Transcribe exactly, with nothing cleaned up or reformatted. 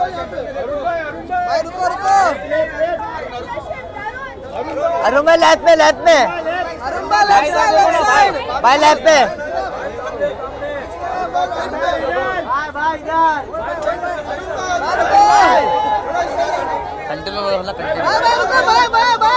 रुको रुको। अरुण भाई लेफ्ट में, लेफ्ट में। अरुण भाई लेफ्ट साइड, लेफ्ट साइड। भाई लेफ्ट पे। कंटिन्यू बोलो, कंटिन्यू। भाई भाई रुको, भाई भाई भाई।